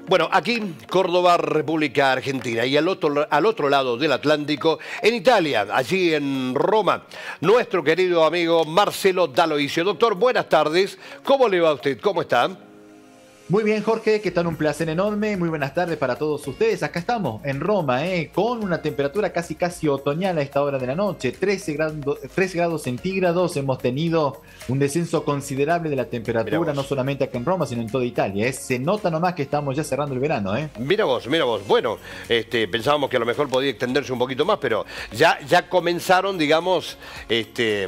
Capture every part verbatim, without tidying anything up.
Bueno, aquí, Córdoba, República Argentina, y al otro, al otro lado del Atlántico, en Italia, allí en Roma, nuestro querido amigo Marcelo D'Aloisio. Doctor, buenas tardes. ¿Cómo le va a usted? ¿Cómo está? Muy bien, Jorge, que tal, un placer enorme. Muy buenas tardes para todos ustedes. Acá estamos, en Roma, eh, con una temperatura casi casi otoñal a esta hora de la noche. trece grados, trece grados centígrados. Hemos tenido un descenso considerable de la temperatura, no solamente acá en Roma, sino en toda Italia. Eh. Se nota nomás que estamos ya cerrando el verano. Eh. Mira vos, mira vos. Bueno, este, pensábamos que a lo mejor podía extenderse un poquito más, pero ya, ya comenzaron, digamos, este,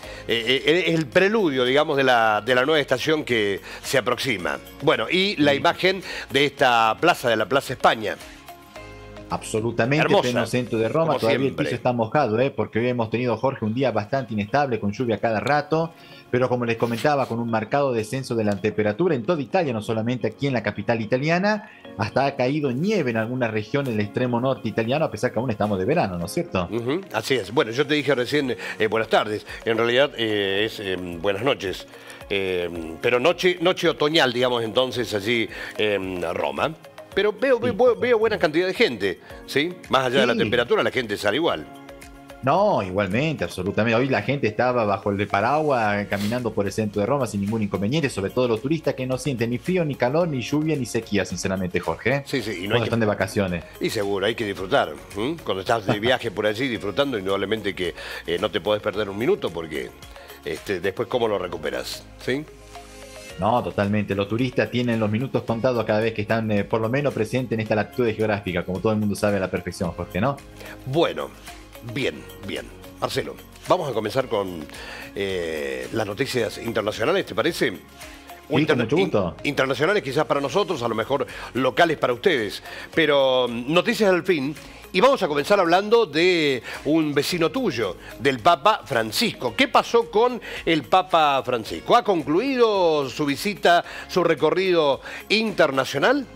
eh, el preludio, digamos, de la, de la nueva estación que se aproxima. Bueno, y la imagen de esta plaza, de la Plaza España. Absolutamente, hermosa, pleno centro de Roma. Todavía siempre. El piso está mojado, ¿eh? Porque hoy hemos tenido, Jorge, un día bastante inestable, con lluvia cada rato, pero como les comentaba, con un marcado descenso de la temperatura en toda Italia, no solamente aquí en la capital italiana. Hasta ha caído nieve en algunas regiones del extremo norte italiano, a pesar que aún estamos de verano, ¿no es cierto? Uh-huh, así es. Bueno, yo te dije recién eh, buenas tardes, en realidad eh, es eh, buenas noches. Eh, pero noche, noche otoñal, digamos, entonces allí en Roma. Pero veo, sí. veo, veo buena cantidad de gente, ¿sí? Más allá sí. de la temperatura, la gente sale igual. No, igualmente, absolutamente. Hoy la gente estaba bajo el de paraguas caminando por el centro de Roma sin ningún inconveniente, sobre todo los turistas que no sienten ni frío, ni calor, ni lluvia, ni sequía, sinceramente, Jorge. Sí, sí. Y no Cuando que... están de vacaciones. Y seguro, hay que disfrutar. ¿eh? Cuando estás de viaje por allí disfrutando, indudablemente que eh, no te podés perder un minuto porque este, después cómo lo recuperas, ¿sí? No, totalmente. Los turistas tienen los minutos contados cada vez que están eh, por lo menos presentes en esta latitud geográfica, como todo el mundo sabe a la perfección, Jorge, ¿no? Bueno, bien, bien. Marcelo, vamos a comenzar con eh, las noticias internacionales, ¿te parece? Sí, Inter con mucho gusto. In internacionales quizás para nosotros, a lo mejor locales para ustedes, pero noticias al fin. Y vamos a comenzar hablando de un vecino tuyo, del Papa Francisco. ¿Qué pasó con el Papa Francisco? ¿Ha concluido su visita, su recorrido internacional?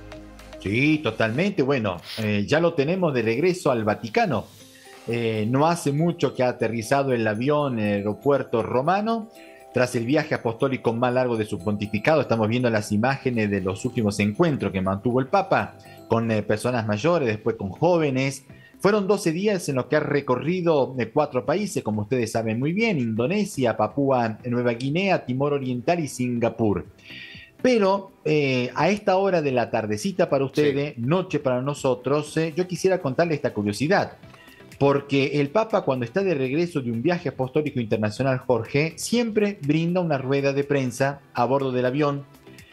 Sí, totalmente. Bueno, eh, ya lo tenemos de regreso al Vaticano. Eh, no hace mucho que ha aterrizado el avión en el aeropuerto romano. Tras el viaje apostólico más largo de su pontificado, estamos viendo las imágenes de los últimos encuentros que mantuvo el Papa con eh, personas mayores, después con jóvenes. Fueron doce días en los que ha recorrido eh, cuatro países, como ustedes saben muy bien: Indonesia, Papúa Nueva Guinea, Timor Oriental y Singapur. Pero eh, a esta hora de la tardecita para ustedes, sí. noche para nosotros, eh, yo quisiera contarles esta curiosidad. Porque el Papa, cuando está de regreso de un viaje apostólico internacional, Jorge, siempre brinda una rueda de prensa a bordo del avión.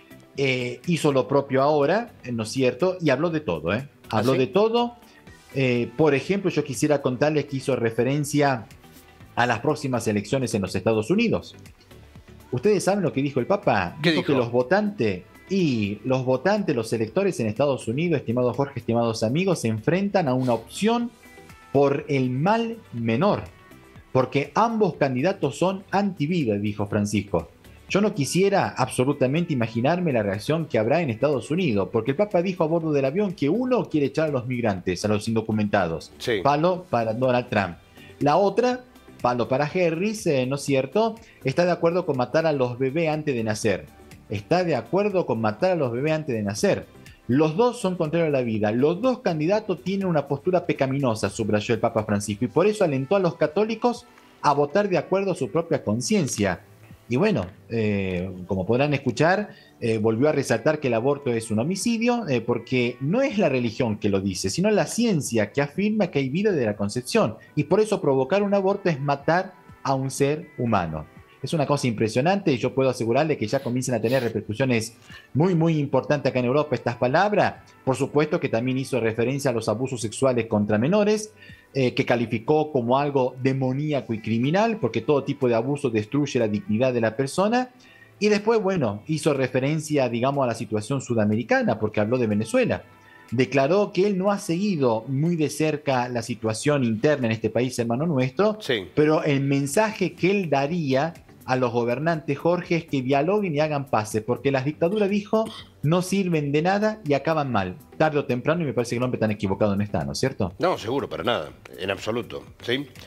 Eh, hizo lo propio ahora, ¿no es cierto? Y habló de todo, ¿eh? Habló ¿Ah, sí? de todo. Eh, por ejemplo, yo quisiera contarles que hizo referencia a las próximas elecciones en los Estados Unidos. ¿Ustedes saben lo que dijo el Papa? ¿Qué dijo? dijo? Que los votantes y los votantes, los electores en Estados Unidos, estimado Jorge, estimados amigos, se enfrentan a una opción por el mal menor, porque ambos candidatos son antivida, dijo Francisco. Yo no quisiera absolutamente imaginarme la reacción que habrá en Estados Unidos, porque el Papa dijo a bordo del avión que uno quiere echar a los migrantes, a los indocumentados. Sí. Palo para Donald Trump. La otra, palo para Harris, eh, ¿no es cierto? Está de acuerdo con matar a los bebés antes de nacer. Está de acuerdo con matar a los bebés antes de nacer. Los dos son contrarios a la vida. Los dos candidatos tienen una postura pecaminosa, subrayó el Papa Francisco, y por eso alentó a los católicos a votar de acuerdo a su propia conciencia. Y bueno, eh, como podrán escuchar, eh, volvió a resaltar que el aborto es un homicidio, eh, porque no es la religión que lo dice, sino la ciencia que afirma que hay vida desde la concepción. Y por eso provocar un aborto es matar a un ser humano. Es una cosa impresionante y yo puedo asegurarle que ya comienzan a tener repercusiones muy, muy importantes acá en Europa estas palabras. Por supuesto que también hizo referencia a los abusos sexuales contra menores, eh, que calificó como algo demoníaco y criminal, porque todo tipo de abuso destruye la dignidad de la persona. Y después, bueno, hizo referencia, digamos, a la situación sudamericana, porque habló de Venezuela. Declaró que él no ha seguido muy de cerca la situación interna en este país, hermano nuestro, sí. pero el mensaje que él daría a los gobernantes, Jorge, es que dialoguen y hagan paces, porque las dictaduras, dijo, no sirven de nada y acaban mal, tarde o temprano, y me parece que el hombre tan equivocado no está, ¿no es cierto? No, seguro, para nada, en absoluto, ¿sí?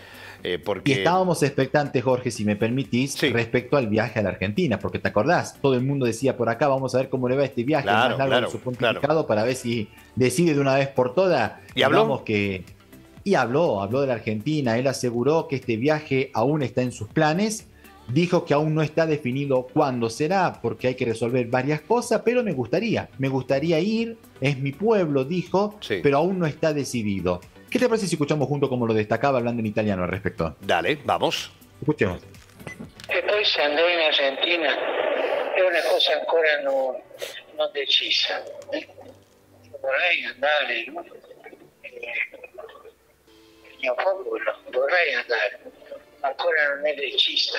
Eh, porque... Y estábamos expectantes, Jorge, si me permitís, sí. respecto al viaje a la Argentina, porque te acordás, todo el mundo decía por acá, vamos a ver cómo le va este viaje, claro, más largo claro, de su pontificado, claro. para ver si decide de una vez por todas. ¿Y habló? Digamos que... Y habló, habló de la Argentina, él aseguró que este viaje aún está en sus planes, dijo que aún no está definido cuándo será, porque hay que resolver varias cosas, pero me gustaría, me gustaría ir, es mi pueblo, dijo, sí. pero aún no está decidido. ¿Qué te parece si escuchamos junto como lo destacaba hablando en italiano al respecto? Dale, vamos. Escuchemos. E poi se andrò in Argentina è una cosa ancora non, non decisa. Vorrei andare, no? Il mio popolo vorrei andare, ma ancora non è decisa.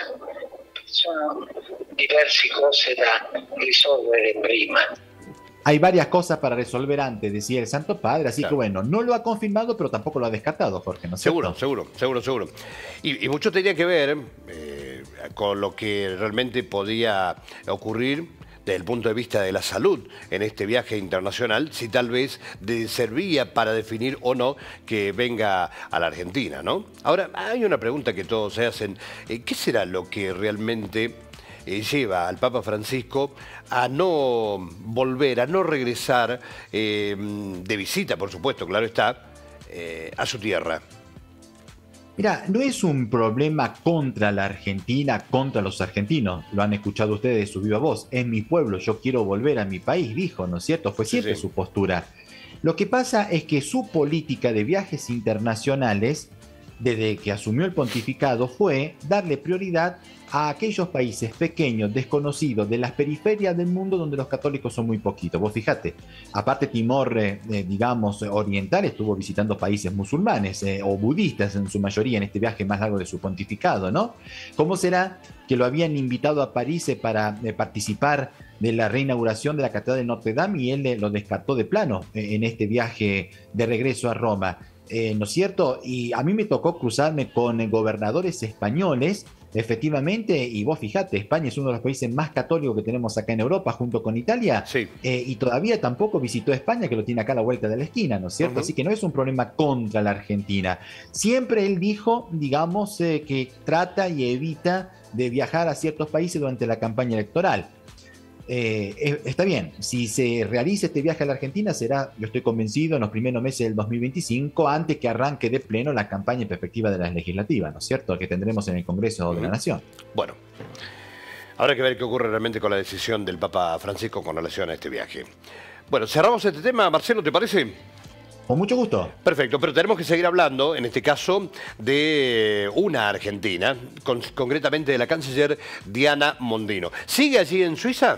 Sono diverse cose da risolvere prima. Hay varias cosas para resolver antes, decía el Santo Padre, así claro. que bueno, no lo ha confirmado, pero tampoco lo ha descartado, Jorge, ¿no es Seguro, cierto? seguro, seguro, seguro. Y, y mucho tenía que ver eh, con lo que realmente podía ocurrir desde el punto de vista de la salud en este viaje internacional, si tal vez de, servía para definir o no que venga a la Argentina, ¿no? Ahora, hay una pregunta que todos se hacen. Eh, ¿Qué será lo que realmente eh, lleva al Papa Francisco a no volver, a no regresar eh, de visita, por supuesto, claro está, eh, a su tierra? Mira, no es un problema contra la Argentina, contra los argentinos. Lo han escuchado ustedes de su viva voz. Es mi pueblo, yo quiero volver a mi país, dijo, ¿no es cierto? Fue siempre sí, sí. su postura. Lo que pasa es que su política de viajes internacionales, desde que asumió el pontificado, fue darle prioridad a aquellos países pequeños, desconocidos, de las periferias del mundo donde los católicos son muy poquitos. Vos fíjate, aparte Timor, eh, digamos, oriental, estuvo visitando países musulmanes eh, o budistas en su mayoría en este viaje más largo de su pontificado, ¿no? ¿Cómo será que lo habían invitado a París eh, para eh, participar de la reinauguración de la Catedral de Notre Dame y él eh, lo descartó de plano eh, en este viaje de regreso a Roma? Eh, ¿No es cierto? Y a mí me tocó cruzarme con eh, gobernadores españoles, efectivamente, y vos fijate, España es uno de los países más católicos que tenemos acá en Europa, junto con Italia, sí. eh, y todavía tampoco visitó España, que lo tiene acá a la vuelta de la esquina, ¿no es cierto? Uh-huh. Así que no es un problema contra la Argentina. Siempre él dijo, digamos, eh, que trata y evita de viajar a ciertos países durante la campaña electoral. Eh, está bien, si se realiza este viaje a la Argentina será, yo estoy convencido, en los primeros meses del dos mil veinticinco, antes que arranque de pleno la campaña en perspectiva de las legislativas, ¿no es cierto?, que tendremos en el Congreso uh-huh. de la Nación. Bueno, habrá que ver qué ocurre realmente con la decisión del Papa Francisco con relación a este viaje. Bueno, cerramos este tema, Marcelo, ¿te parece? Con mucho gusto. Perfecto, pero tenemos que seguir hablando, en este caso, de una argentina, con, concretamente de la canciller Diana Mondino. ¿Sigue allí en Suiza?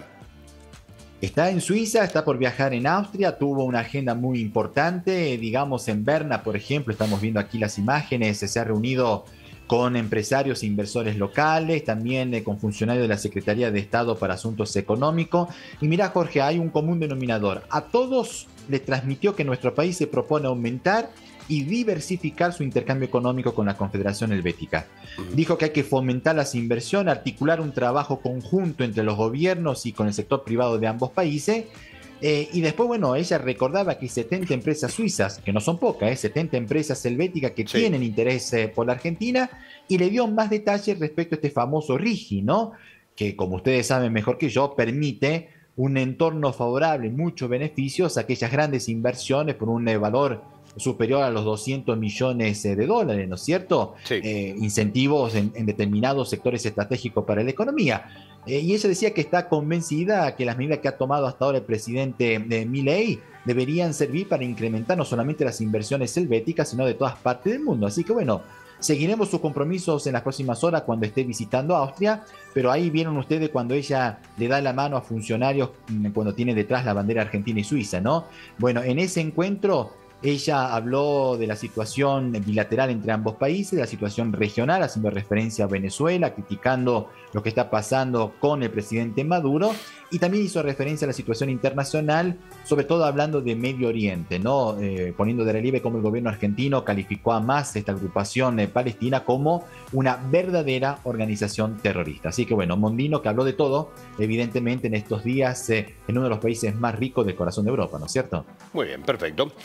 Está en Suiza, está por viajar en Austria, tuvo una agenda muy importante, digamos en Berna, por ejemplo, estamos viendo aquí las imágenes, se ha reunido con empresarios e inversores locales, también eh, con funcionarios de la Secretaría de Estado para Asuntos Económicos. Y mira, Jorge, hay un común denominador. A todos les transmitió que nuestro país se propone aumentar y diversificar su intercambio económico con la Confederación Helvética. Uh-huh. Dijo que hay que fomentar las inversiones, articular un trabajo conjunto entre los gobiernos y con el sector privado de ambos países. Eh, y después, bueno, ella recordaba que hay setenta empresas suizas, que no son pocas, eh, setenta empresas helvéticas que sí. tienen interés eh, por la Argentina, y le dio más detalles respecto a este famoso RIGI, ¿no? Que, como ustedes saben mejor que yo, permite un entorno favorable, muchos beneficios a aquellas grandes inversiones por un eh, valor superior a los doscientos millones de dólares, ¿no es cierto? Sí. Eh, incentivos en, en determinados sectores estratégicos para la economía. Eh, y ella decía que está convencida que las medidas que ha tomado hasta ahora el presidente eh, Milei deberían servir para incrementar no solamente las inversiones helvéticas, sino de todas partes del mundo. Así que bueno, seguiremos sus compromisos en las próximas horas cuando esté visitando Austria, pero ahí vieron ustedes cuando ella le da la mano a funcionarios cuando tiene detrás la bandera argentina y suiza, ¿no? Bueno, en ese encuentro ella habló de la situación bilateral entre ambos países, de la situación regional, haciendo referencia a Venezuela, criticando lo que está pasando con el presidente Maduro, y también hizo referencia a la situación internacional, sobre todo hablando de Medio Oriente, ¿no? Eh, poniendo de relieve cómo el gobierno argentino calificó a Hamas, esta agrupación eh, palestina, como una verdadera organización terrorista. Así que bueno, Mondino, que habló de todo, evidentemente en estos días eh, en uno de los países más ricos del corazón de Europa, ¿no es cierto? Muy bien, perfecto. Bueno,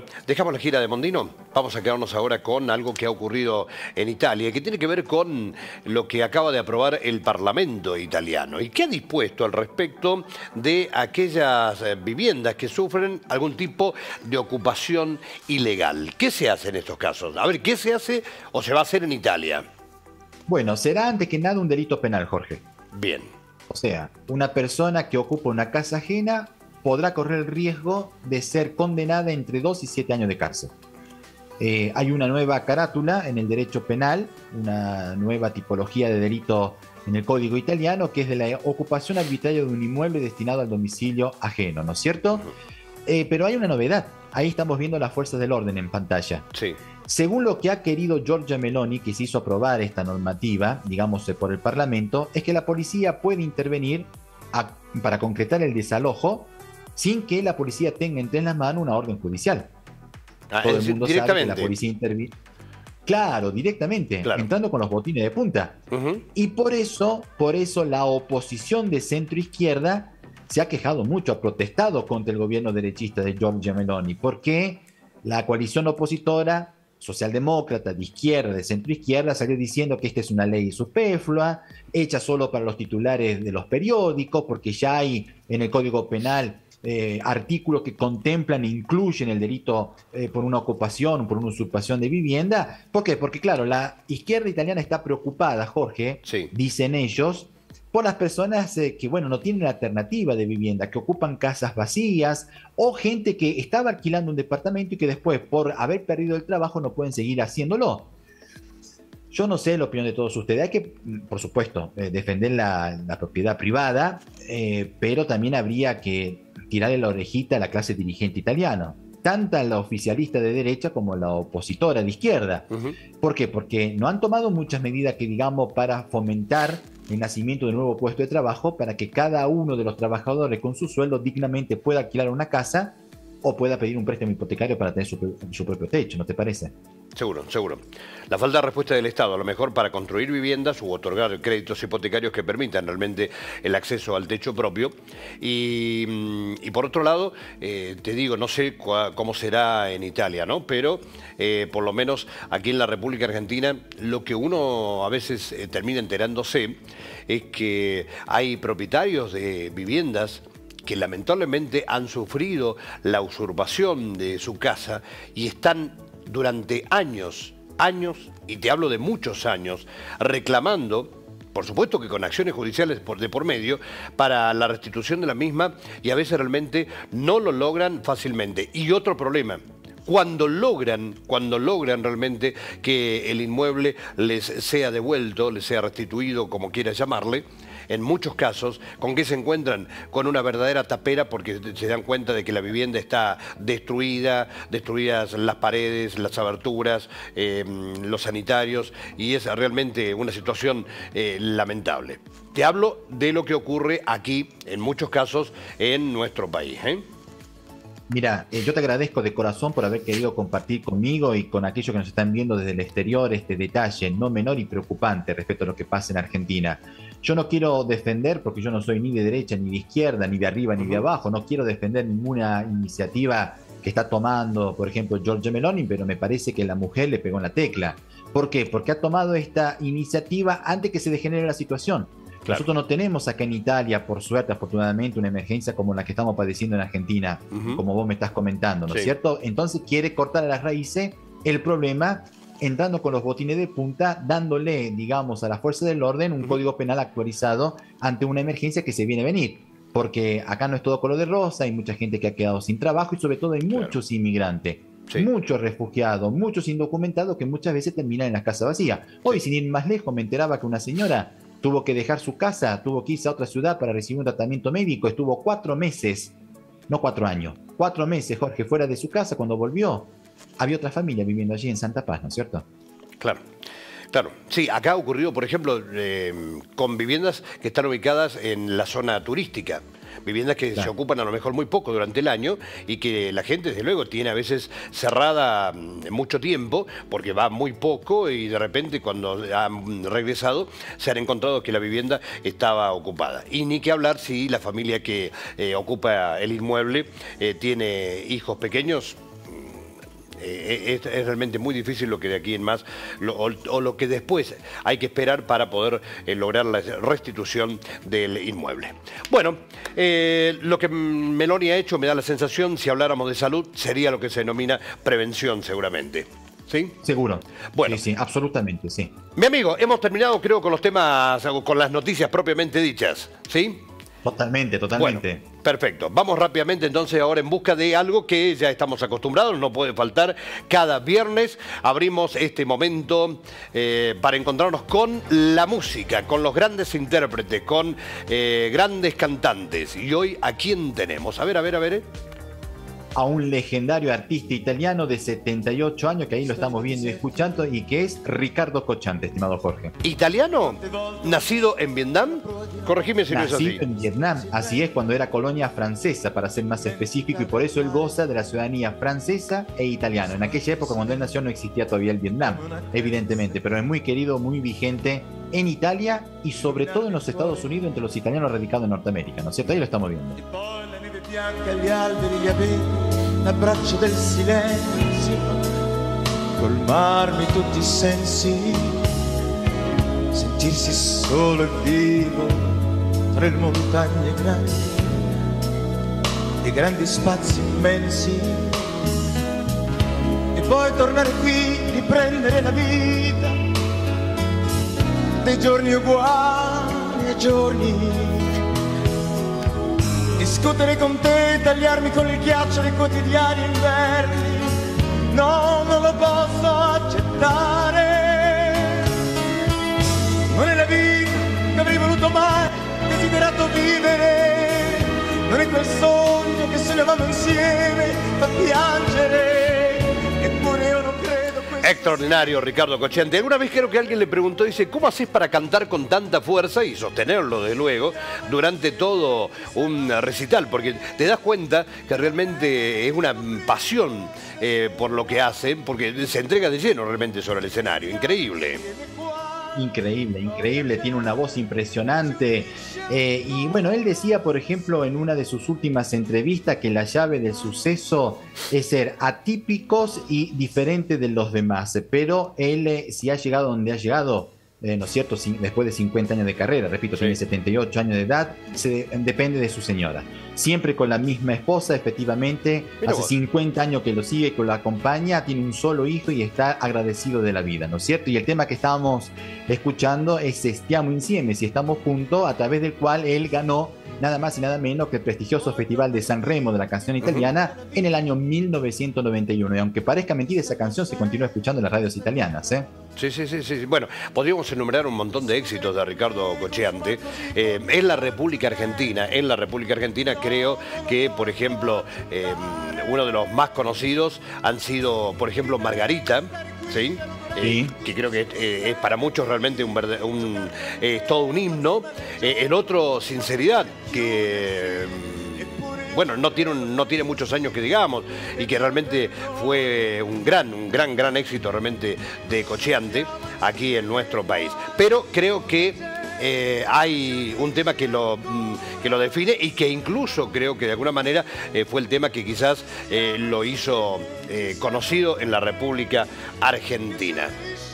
dejamos la gira de Mondino. Vamos a quedarnos ahora con algo que ha ocurrido en Italia, que tiene que ver con lo que acaba de aprobar el Parlamento italiano y que ha dispuesto al respecto de aquellas viviendas que sufren algún tipo de ocupación ilegal. ¿Qué se hace en estos casos? A ver, ¿qué se hace o se va a hacer en Italia? Bueno, será antes que nada un delito penal, Jorge. Bien. O sea, una persona que ocupa una casa ajena podrá correr el riesgo de ser condenada entre dos y siete años de cárcel. Eh, hay una nueva carátula en el derecho penal, una nueva tipología de delito en el Código italiano, que es de la ocupación arbitraria de un inmueble destinado al domicilio ajeno, ¿no es cierto? Eh, pero hay una novedad. Ahí estamos viendo las fuerzas del orden en pantalla. Sí. Según lo que ha querido Giorgia Meloni, que se hizo aprobar esta normativa, digamos, por el Parlamento, es que la policía puede intervenir a, para concretar el desalojo sin que la policía tenga entre las manos una orden judicial. Ah, Todo es el mundo sabe que la policía interviene. Claro, directamente, claro. Entrando con los botines de punta. Uh-huh. Y por eso, por eso la oposición de centro izquierda se ha quejado mucho, ha protestado contra el gobierno derechista de Giorgia Meloni, porque la coalición opositora socialdemócrata, de izquierda, de centro izquierda, salió diciendo que esta es una ley superflua, hecha solo para los titulares de los periódicos, porque ya hay en el Código Penal eh, artículos que contemplan e incluyen el delito eh, por una ocupación, por una usurpación de vivienda. ¿Por qué? Porque claro, la izquierda italiana está preocupada, Jorge, sí. Dicen ellos, por las personas eh, que, bueno, no tienen alternativa de vivienda, que ocupan casas vacías, o gente que estaba alquilando un departamento y que después, por haber perdido el trabajo, no pueden seguir haciéndolo. Yo no sé la opinión de todos ustedes. Hay que, por supuesto, eh, defender la, la propiedad privada, eh, pero también habría que tirarle la orejita a la clase dirigente italiana, tanto la oficialista de derecha como la opositora de izquierda. Uh-huh. ¿Por qué? Porque no han tomado muchas medidas que, digamos, para fomentar el nacimiento de un nuevo puesto de trabajo, para que cada uno de los trabajadores con su sueldo dignamente pueda alquilar una casa o pueda pedir un préstamo hipotecario para tener su, su propio techo, ¿no te parece? Seguro, seguro. La falta de respuesta del Estado, a lo mejor para construir viviendas u otorgar créditos hipotecarios que permitan realmente el acceso al techo propio. Y, y por otro lado, eh, te digo, no sé cua, cómo será en Italia, ¿no? Pero eh, por lo menos aquí en la República Argentina, lo que uno a veces eh, termina enterándose es que hay propietarios de viviendas que lamentablemente han sufrido la usurpación de su casa y están durante años, años, y te hablo de muchos años, reclamando, por supuesto que con acciones judiciales por, de por medio, para la restitución de la misma, y a veces realmente no lo logran fácilmente. Y otro problema, cuando logran, cuando logran realmente que el inmueble les sea devuelto, les sea restituido, como quieras llamarle, en muchos casos, ¿con qué se encuentran? Con una verdadera tapera, porque se dan cuenta de que la vivienda está destruida, destruidas las paredes, las aberturas, eh, los sanitarios, y es realmente una situación eh, lamentable. Te hablo de lo que ocurre aquí, en muchos casos, en nuestro país, ¿eh? Mira, eh, yo te agradezco de corazón por haber querido compartir conmigo y con aquellos que nos están viendo desde el exterior este detalle no menor y preocupante respecto a lo que pasa en Argentina. Yo no quiero defender, porque yo no soy ni de derecha, ni de izquierda, ni de arriba, ni de abajo, no quiero defender ninguna iniciativa que está tomando, por ejemplo, Giorgia Meloni, pero me parece que la mujer le pegó en la tecla. ¿Por qué? Porque ha tomado esta iniciativa antes que se degenere la situación. Claro. Nosotros no tenemos acá en Italia, por suerte, afortunadamente, una emergencia como la que estamos padeciendo en Argentina, uh-huh. como vos me estás comentando, ¿no es sí. cierto? Entonces quiere cortar a las raíces el problema, entrando con los botines de punta, dándole, digamos, a la fuerza del orden un uh-huh. código penal actualizado ante una emergencia que se viene a venir. Porque acá no es todo color de rosa, hay mucha gente que ha quedado sin trabajo y sobre todo hay muchos claro. inmigrantes. Sí. Muchos refugiados, muchos indocumentados que muchas veces terminan en las casas vacías. Hoy, sí. sin ir más lejos, me enteraba que una señora tuvo que dejar su casa, tuvo que irse a otra ciudad para recibir un tratamiento médico, estuvo cuatro meses, no cuatro años, cuatro meses, Jorge, fuera de su casa. Cuando volvió, había otra familia viviendo allí en Santa Paz, ¿no es cierto? Claro. Claro, sí, acá ha ocurrido, por ejemplo, eh, con viviendas que están ubicadas en la zona turística. Viviendas que claro. se ocupan a lo mejor muy poco durante el año y que la gente, desde luego, tiene a veces cerrada mucho tiempo porque va muy poco y de repente cuando han regresado se han encontrado que la vivienda estaba ocupada. Y ni que hablar si la familia que eh, ocupa el inmueble eh, tiene hijos pequeños. Eh, es, es realmente muy difícil lo que de aquí en más, lo, o, o lo que después hay que esperar para poder eh, lograr la restitución del inmueble. Bueno, eh, lo que Meloni ha hecho me da la sensación, si habláramos de salud, sería lo que se denomina prevención seguramente. ¿Sí? Seguro. Bueno. Sí, sí, absolutamente, sí. Mi amigo, hemos terminado creo con los temas, con las noticias propiamente dichas, ¿sí? Totalmente, totalmente. Bueno, perfecto. Vamos rápidamente entonces ahora en busca de algo que ya estamos acostumbrados, no puede faltar. Cada viernes abrimos este momento eh, para encontrarnos con la música, con los grandes intérpretes, con eh, grandes cantantes. Y hoy, ¿a quién tenemos? A ver, a ver, a ver. A un legendario artista italiano de setenta y ocho años, que ahí lo estamos viendo y escuchando, y que es Ricardo Cocciante, estimado Jorge. ¿Italiano? ¿Nacido en Vietnam? Corregime si no es así. Nacido en Vietnam, así es, cuando era colonia francesa, para ser más específico, y por eso él goza de la ciudadanía francesa e italiana. En aquella época, cuando él nació, no existía todavía el Vietnam, evidentemente, pero es muy querido, muy vigente en Italia y sobre todo en los Estados Unidos, entre los italianos radicados en Norteamérica, ¿no es cierto? Ahí lo estamos viendo. Bianca gli alberi, gli abeti, l'abbraccio del silenzio, colmarmi tutti i sensi, sentirsi solo e vivo tra le montagne grandi e grandi spazi immensi, e poi tornare qui, riprendere la vita dei giorni uguali ai giorni. Discutere con te, tagliarmi con il ghiaccio dei quotidiani inverni, no, non lo posso accettare. Non è la vita che avrei voluto mai, desiderato vivere, non è quel sogno che sognavamo insieme, fa piangere, eppure io non credo. Extraordinario, Ricardo Cocciante. Alguna vez creo que alguien le preguntó, dice, ¿cómo haces para cantar con tanta fuerza y sostenerlo, desde luego, durante todo un recital? Porque te das cuenta que realmente es una pasión eh, por lo que hace, porque se entrega de lleno realmente sobre el escenario. Increíble. Increíble, increíble, tiene una voz impresionante. Eh, y bueno, él decía, por ejemplo, en una de sus últimas entrevistas, que la llave del suceso es ser atípicos y diferentes de los demás. Pero él, eh, si ha llegado donde ha llegado, eh, ¿no es cierto?, sin, después de cincuenta años de carrera, repito, sí, tiene setenta y ocho años de edad, se, depende de su señora. Siempre con la misma esposa, efectivamente, Mira hace vos. cincuenta años que lo sigue, que lo acompaña, tiene un solo hijo y está agradecido de la vida, ¿no es cierto? Y el tema que estábamos escuchando es Stiamo Insieme, si estamos juntos, a través del cual él ganó nada más y nada menos que el prestigioso Festival de Sanremo de la canción italiana uh-huh. en el año mil novecientos noventa y uno. Y aunque parezca mentira, esa canción se continúa escuchando en las radios italianas, ¿eh? Sí, sí, sí, sí. Bueno, podríamos enumerar un montón de éxitos de Ricardo Cocciante. Eh, en la República Argentina, en la República Argentina creo que, por ejemplo, eh, uno de los más conocidos han sido, por ejemplo, Margarita, ¿sí? Eh, sí. que creo que eh, es para muchos realmente un, verde, un eh, todo un himno. Eh, el otro, Sinceridad, que... bueno, no tiene, un, no tiene muchos años que digamos, y que realmente fue un gran, un gran, gran éxito realmente de Cocciante aquí en nuestro país. Pero creo que eh, hay un tema que lo, que lo define y que incluso creo que de alguna manera eh, fue el tema que quizás eh, lo hizo eh, conocido en la República Argentina.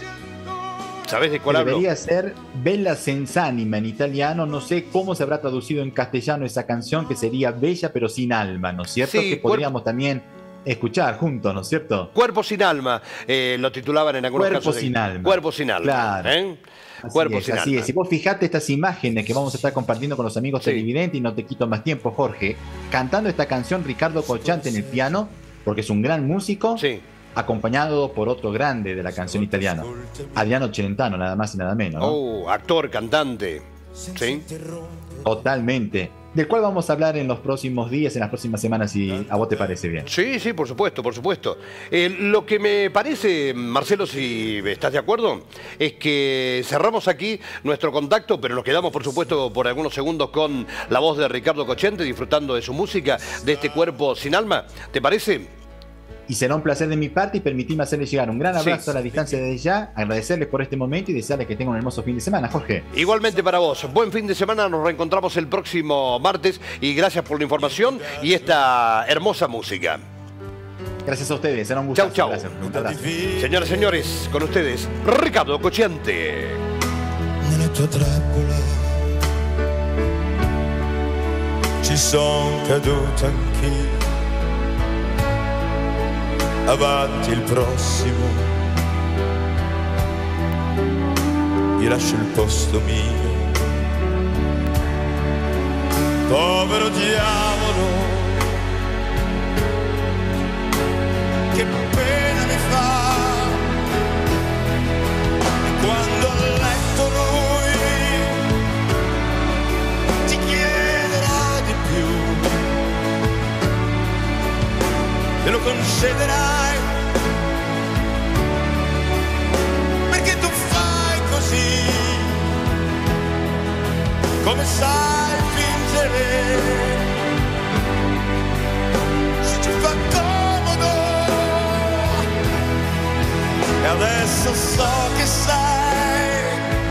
¿Sabés de cuál hablo? Debería ser Bella Senza Anima en italiano. No sé cómo se habrá traducido en castellano esa canción, que sería Bella pero sin alma, ¿no es cierto? Sí, que podríamos también escuchar juntos, ¿no es cierto? Cuerpo sin alma, eh, lo titulaban en algunos Cuerpo casos. sin de... alma. Cuerpo sin alma. Claro. ¿eh? Así Cuerpo es, sin así alma. es. Si vos fijate estas imágenes que vamos a estar compartiendo con los amigos Sí. televidentes, y no te quito más tiempo, Jorge, cantando esta canción Ricardo Cocciante en el piano, porque es un gran músico, Sí. acompañado por otro grande de la canción italiana, Adriano Celentano, nada más y nada menos, ¿no? Oh, actor, cantante. ¿Sí? Totalmente. Del cual vamos a hablar en los próximos días, en las próximas semanas, si a vos te parece bien. Sí, sí, por supuesto, por supuesto. Eh, lo que me parece, Marcelo, si estás de acuerdo, es que cerramos aquí nuestro contacto, pero nos quedamos, por supuesto, por algunos segundos con la voz de Ricardo Cocciante, disfrutando de su música, de este Cuerpo sin alma. ¿Te parece? Y será un placer de mi parte, y permitime hacerles llegar un gran abrazo Sí. a la distancia desde ya, agradecerles por este momento y desearles que tengan un hermoso fin de semana, Jorge. Igualmente para vos. Buen fin de semana, nos reencontramos el próximo martes y gracias por la información y esta hermosa música. Gracias a ustedes, será un gusto. Chau, chau. Gracias. Un abrazo. Señoras e signores, con ustedes, Riccardo Cocciante. Nella tua trappola ci son caduto anch'io. Avanti il prossimo, io lascio il posto mio. Povero diavolo, che pena mi fa quando a letto lui ti chiederà di più e lo concederai perché tu fai così come sai fingere, se ci fa comodo. E adesso so che sai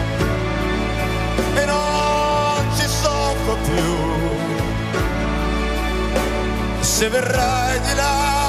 e non ci soffro più. Se verrai di là